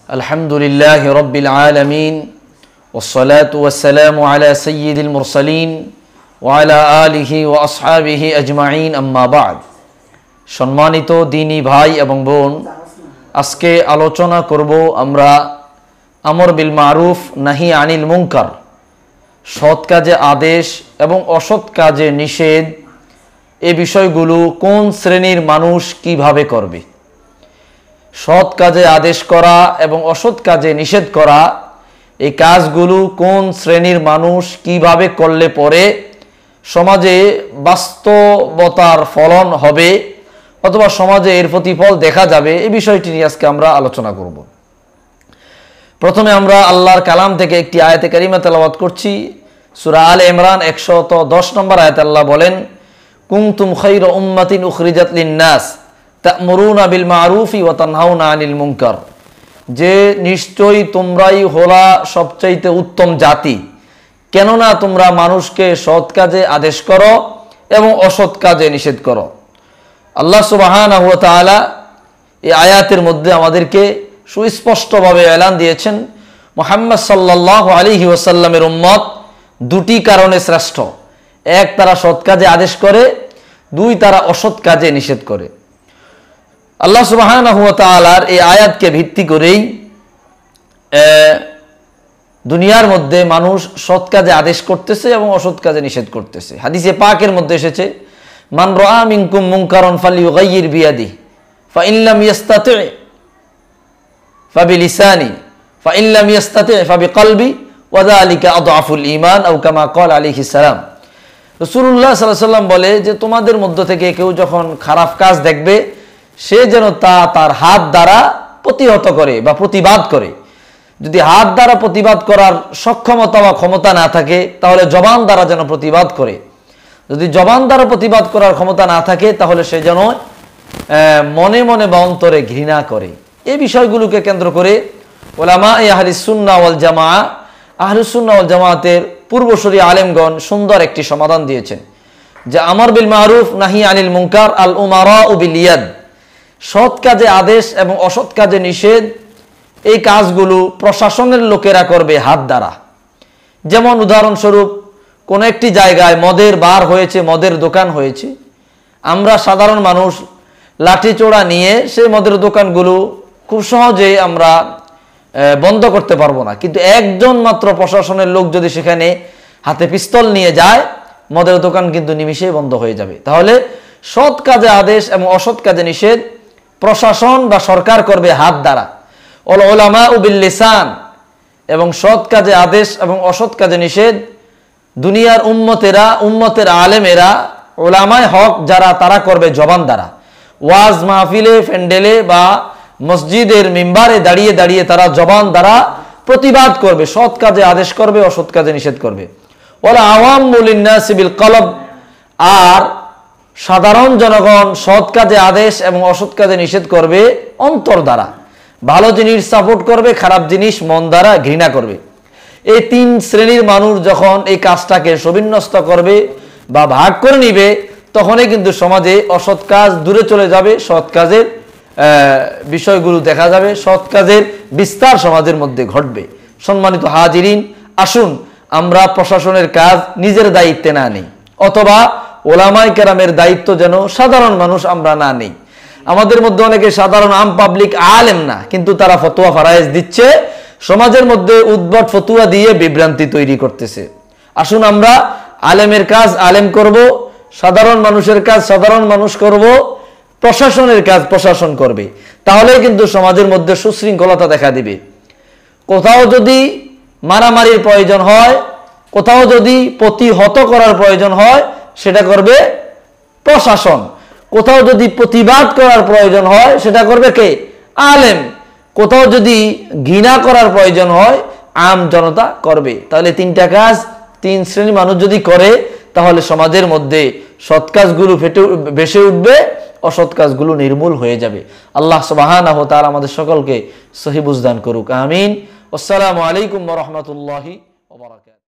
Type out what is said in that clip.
আলহামদুলিল্লাহি রাব্বিল আলামিন ওয়াসসালাতু ওয়াসসালামু আলা সাইয়্যিদিল মুরসালিন ওয়া আলা আলিহি ওয়া আসহাবিহি আজমাইন, আম্মা বা'দ। সম্মানিত দিনী ভাই এবং বোন, আজকে আলোচনা করব আমরা আমর বিল মারুফ নাহি আনিল মুনকার, সৎ কাজে আদেশ এবং অসৎ কাজে নিষেধ, এই বিষয়গুলো কোন শ্রেণীর মানুষ কিভাবে করবে। সৎ কাজে আদেশ করা এবং অসৎ কাজে নিষেধ করা, এই কাজগুলো কোন শ্রেণীর মানুষ কিভাবে করলে পরে সমাজে বাস্তবতার ফলন হবে অথবা সমাজে এর প্রতিফল দেখা যাবে, এই বিষয়টি নিয়ে আজকে আমরা আলোচনা করব। প্রথমে আমরা আল্লাহর কালাম থেকে একটি আয়াতে কারিমা তেলাওয়াত করছি। সূরা আলে ইমরান 110 নম্বর আয়াতে আল্লাহ বলেন, কুনতুম খায়রা উম্মাতিন উখরিজাত লিন-নাস তা'মুরুনা বিল মারুফি ওয়া তানহাউনা আনিল মুনকার, যে নিশ্চয়ই তোমরাই হলা সবচাইতে উত্তম জাতি, কেননা তোমরা মানুষকে সৎ কাজে আদেশ করো এবং অসৎ কাজে নিষেধ করো। আল্লাহ সুবহানাহু ওয়া তাআলা এই আয়াতের মধ্যে আমাদেরকে সুস্পষ্টভাবে এলান দিয়েছেন, মুহাম্মদ সাল্লাল্লাহু আলাইহি ওয়াসাল্লামের উম্মত দুটি কারণে শ্রেষ্ঠ। এক, তারা সৎ কাজে আদেশ করে, দুই, তারা অসৎ কাজে নিষেধ করে। আল্লাহ সুবহানাহু ওয়া তাআলার এই আয়াতকে ভিত্তি করেই দুনিয়ার মধ্যে মানুষ সৎ কাজে আদেশ করতেছে এবং অসৎ কাজে নিষেধ করতেছে। হাদিসে পাকের মধ্যে এসেছে, মান রাআ মিনকুম মুনকারান ফালইয়ুগাইয়ির বিয়াদিহি ফাইন লাম ইস্তাতি' ফাবিলিসানি ফাইন লাম ইস্তাতি' ফাবিকলবি ওয়া যালিকা আদআফুল ঈমান আও কামা ক্বাল আলাইহিস সালাম। রাসূলুল্লাহ সাল্লাল্লাহু আলাইহি ওয়াসাল্লাম বলে যে তোমাদের মধ্য থেকে কেউ যখন খারাপ কাজ দেখবে, সে যেন তা তার হাত দ্বারা প্রতিহত করে বা প্রতিবাদ করে। যদি হাত দ্বারা প্রতিবাদ করার সক্ষমতা বা ক্ষমতা না থাকে, তাহলে জবান দ্বারা যেন প্রতিবাদ করে। যদি জবান দ্বারা প্রতিবাদ করার ক্ষমতা না থাকে, তাহলে সে যেন মনে মনে বা অন্তরে ঘৃণা করে। এই বিষয়গুলোকে কেন্দ্র করে উলামা আহলিস সুন্নাহ ওয়াল জামাআহ, আহলুস সুন্নাহ ওয়াল জামাআতের পূর্বসূরি আলেমগণ সুন্দর একটি সমাধান দিয়েছেন যে আমর বিল মারুফ নাহি আনিল মুনকার আল উমারাউ বিল ইয়াদ, সৎ কাজে আদেশ এবং অসৎ কাজে নিষেধ, এই কাজগুলো প্রশাসনের লোকেরা করবে হাত দ্বারা। যেমন উদাহরণস্বরূপ, কোন একটি জায়গায় মদের বার হয়েছে, মদের দোকান হয়েছে, আমরা সাধারণ মানুষ লাঠি চোড়া নিয়ে সেই মদের দোকানগুলো খুব সহজেই আমরা বন্ধ করতে পারবো না, কিন্তু একজন মাত্র প্রশাসনের লোক যদি সেখানে হাতে পিস্তল নিয়ে যায়, মদের দোকান কিন্তু নিমিষেই বন্ধ হয়ে যাবে। তাহলে সৎ কাজে আদেশ এবং অসৎ কাজে নিষেধ প্রশাসন বা সরকার করবে হাত দ্বারা। ওয়াল উলামাউ বিল লিসান, এবং সৎ কাজে আদেশ এবং অসৎ কাজে নিষেধ দুনিয়ার উম্মতের আলেমেরা, উলামায়ে হক যারা, তারা করবে জবান দ্বারা। ওয়াজ মাহফিলে, প্যান্ডেলে বা মসজিদের মিম্বারে দাঁড়িয়ে দাঁড়িয়ে তারা জবান দ্বারা প্রতিবাদ করবে, সৎ কাজে আদেশ করবে, অসৎ কাজে নিষেধ করবে। ওয়াল আওয়ামু লিন-নাসি বিল কলব, আর সাধারণ জনগণ সৎ কাজে আদেশ এবং অসৎ কাজে নিষেধ করবে অন্তর দ্বারা। ভালো জিনিস সাপোর্ট করবে, খারাপ জিনিস মন দ্বারা ঘৃণা করবে। এই তিন শ্রেণীর মানুষ যখন এই কাজটাকে সুবিন্যস্ত করবে বা ভাগ করে নিবে, তখনই কিন্তু সমাজে অসৎ কাজ দূরে চলে যাবে, সৎ কাজের বিষয়গুলো দেখা যাবে, সৎ কাজের বিস্তার সমাজের মধ্যে ঘটবে। সম্মানিত হাজিরিন, আসুন আমরা প্রশাসনের কাজ নিজের দায়িত্বে না নেই, অথবা ওলামায়ে কেরামের দায়িত্ব যেন সাধারণ মানুষ আমরা না নেই। আমাদের মধ্যে অনেকে সাধারণ আম পাবলিক আলেম না, কিন্তু তারা ফতোয়া ফারায়েজ দিচ্ছে, সমাজের মধ্যে উদ্ভট ফতুয়া দিয়ে বিভ্রান্তি তৈরি করতেছে। আসুন আমরা আলেমের কাজ আলেম করব, সাধারণ মানুষের কাজ সাধারণ মানুষ করব, প্রশাসনের কাজ প্রশাসন করবে। তাহলেই কিন্তু সমাজের মধ্যে সুশৃঙ্খলতা দেখা দিবে। কোথাও যদি মারামারির প্রয়োজন হয়, কোথাও যদি প্রতিহত করার প্রয়োজন হয়, সেটা করবে প্রশাসন। কোথাও যদি প্রতিবাদ করার প্রয়োজন হয়, সেটা করবে কে? আলেম। কোথাও যদি ঘৃণা করার প্রয়োজন হয়, আম জনতা করবে। তাহলে তিনটা কাজ তিন শ্রেণীর মানুষ যদি করে, তাহলে সমাজের মধ্যে সৎ কাজগুলো ভেসে উঠবে, অসৎ কাজগুলো নির্মূল হয়ে যাবে। আল্লাহ সুবহানাহু ওয়া তাআলা আমাদের সকলকে সহি বুঝদান করুক, আমিন। আসসালামু আলাইকুম ওয়া রাহমাতুল্লাহি ওয়া বারাকাতুহু।